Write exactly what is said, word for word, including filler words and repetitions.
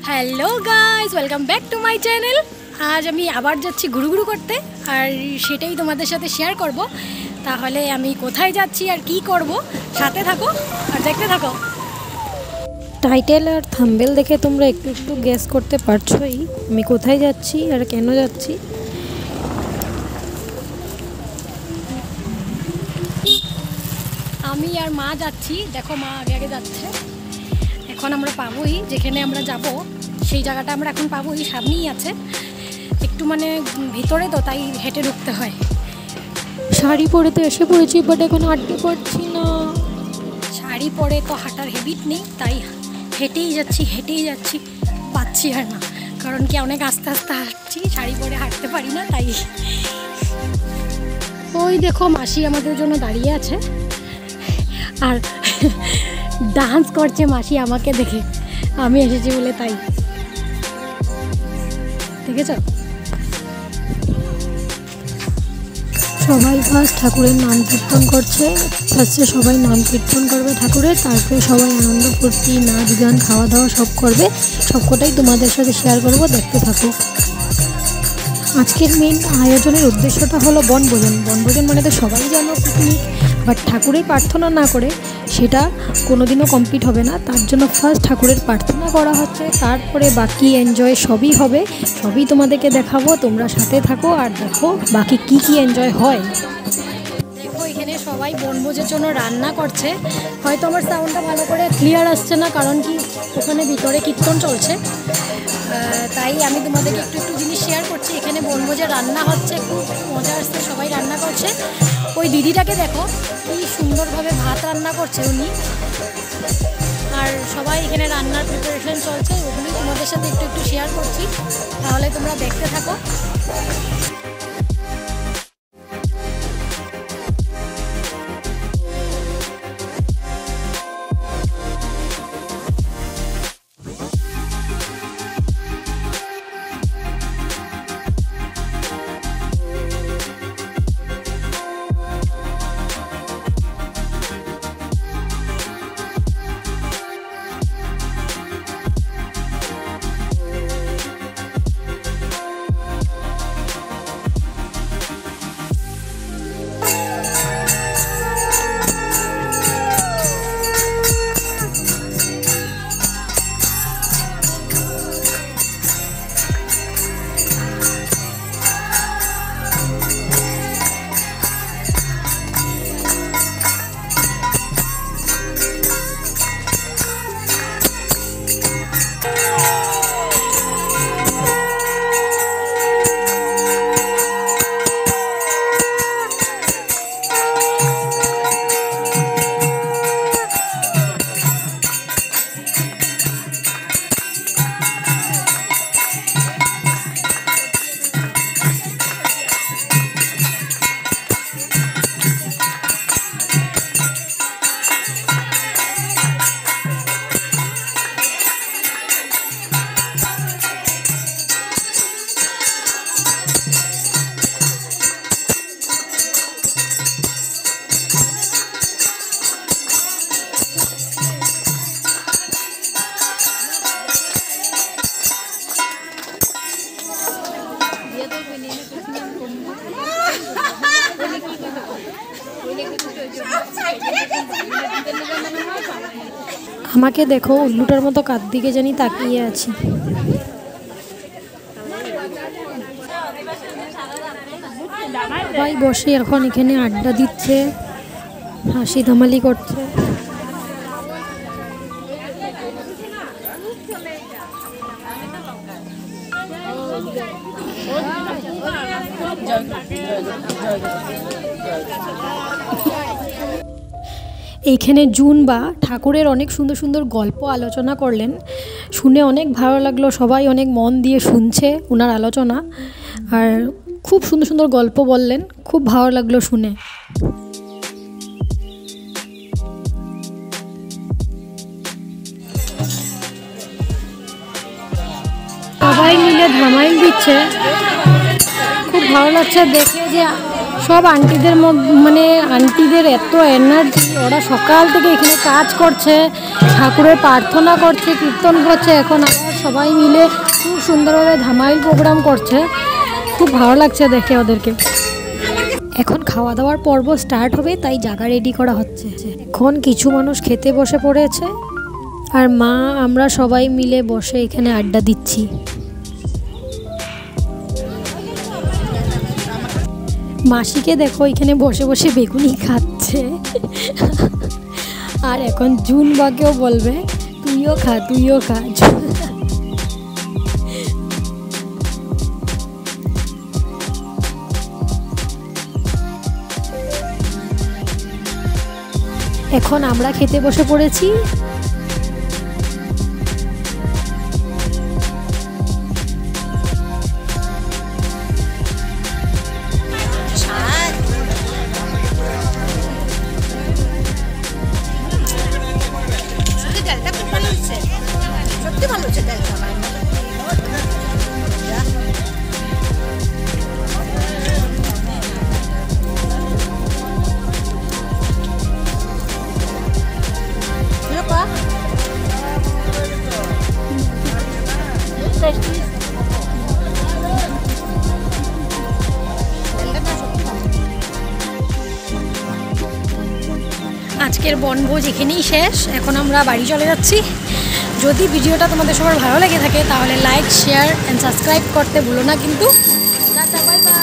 Hello guys, welcome back to my channel. আজ আমি আবার যাচ্ছি ঘুরুঘুরু করতে, আর সেটাই তোমাদের সাথে শেয়ার করব। তাহলে আমি কোথায় যাচ্ছি আর কি করব, সাথে থাকো আর দেখতে থাকো। টাইটেল আর থাম্বনেল দেখে তোমরা একটু একটু গেস করতে পারছোই আমি কোথায় যাচ্ছি আর কেন যাচ্ছি। আমি আর মা যাচ্ছি, দেখো মা আগে আগে যাচ্ছে। এখন আমরা পাবোই, যেখানে আমরা যাব সেই জায়গাটা আমরা এখন পাবোই, সামনেই আছে। একটু মানে ভিতরে তো, তাই হেঁটে ঢুকতে হয়। শাড়ি পরে তো এসে পড়েছি, বাট এখন হাঁটতে পারছি না। শাড়ি পরে তো হাঁটার হ্যাবিট নেই, তাই হেঁটেই যাচ্ছি হেঁটেই যাচ্ছি পাচ্ছি আর না, কারণ কি অনেক আস্তে আস্তে হাঁটছি, শাড়ি পরে হাঁটতে পারি না তাই। ওই দেখো মাসি আমাদের জন্য দাঁড়িয়ে আছে আর ডান্স করছে মাসি আমাকে দেখে, আমি এসেছি বলে তাই। দেখেছ? সবাই ফার্স্ট ঠাকুরের নাম কীর্তন করছে। ফার্স্টে সবাই নাম কীর্তন করবে ঠাকুরের, তারপরে সবাই আনন্দ ফুর্তি নাচ গান খাওয়া দাওয়া সব করবে। সবকটাই তোমাদের সাথে শেয়ার করবো, দেখতে থাকো। আজকের মেন আয়োজনের উদ্দেশ্যটা হলো বনভোজন। বনভোজন মানে তো সবাই জানো পিকনিক, বাট ঠাকুরের প্রার্থনা না করে সেটা কোনোদিনও কমপ্লিট হবে না। তার জন্য ফার্স্ট ঠাকুরের প্রার্থনা করা হচ্ছে, তারপরে বাকি এনজয় সবই হবে, সবই তোমাদেরকে দেখাবো। তোমরা সাথে থাকো আর দেখো বাকি কি কি এনজয় হয়। দেখো এখানে সবাই বনভোজের জন্য রান্না করছে। হয়তো আমার সাউন্ডটা ভালো করে ক্লিয়ার আসছে না, কারণ কি ওখানে ভিতরে কীর্তন চলছে, তাই আমি তোমাদেরকে একটু একটু জিনিস শেয়ার করছি। এখানে বনভোজে রান্না হচ্ছে, খুব মজা আসছে, সবাই রান্না করছে। ওই দিদিটাকে দেখো কি সুন্দরভাবে ভাত রান্না করছে উনি, আর সবাই এখানে রান্নার প্রিপারেশন চলছে, ওগুলোই তোমাদের সাথে একটু একটু শেয়ার করছি। তাহলে তোমরা দেখতে থাকো। আমাকে দেখো উল্লুটার মতো কার দিকে জানি তাকিয়ে আছি। সবাই বসে এখন এখানে আড্ডা দিচ্ছে, হাসি ধামালি করছে। এইখানে জুন বা ঠাকুরের অনেক সুন্দর সুন্দর গল্প আলোচনা করলেন, শুনে অনেক ভালো লাগলো। সবাই অনেক মন দিয়ে শুনছে ওনার আলোচনা, আর খুব সুন্দর সুন্দর গল্প বললেন, খুব ভালো লাগলো শুনে। সবাই মিলে ধামাইল দিচ্ছে, খুব ভালো লাগছে দেখে যে সব আন্টিদের মানে আন্টিদের এত এনার্জি, ওরা সকাল থেকে এখানে কাজ করছে, ঠাকুরের প্রার্থনা করছে, কীর্তন করছে, এখন আবার সবাই মিলে খুব সুন্দরভাবে ধামাইল প্রোগ্রাম করছে, খুব ভালো লাগছে দেখে ওদেরকে। এখন খাওয়া দাওয়ার পর্ব স্টার্ট হবে, তাই জায়গা রেডি করা হচ্ছে। এখন কিছু মানুষ খেতে বসে পড়েছে, আর মা আমরা সবাই মিলে বসে এখানে আড্ডা দিচ্ছি। মাসিকে দেখো এখানে বসে বসে বেগুনি খাচ্ছে, আর এখন জুন বাকেও বলবে তুইও খা তুইও খা। এখন আমরা খেতে বসে পড়েছি। আজকের বনভোজ এখানেই শেষ, এখন আমরা বাড়ি চলে যাচ্ছি। যদি ভিডিওটা তোমাদের সবার ভালো লেগে থাকে তাহলে লাইক, শেয়ার অ্যান্ড সাবস্ক্রাইব করতে ভুলো না কিন্তু। Tata, bye by.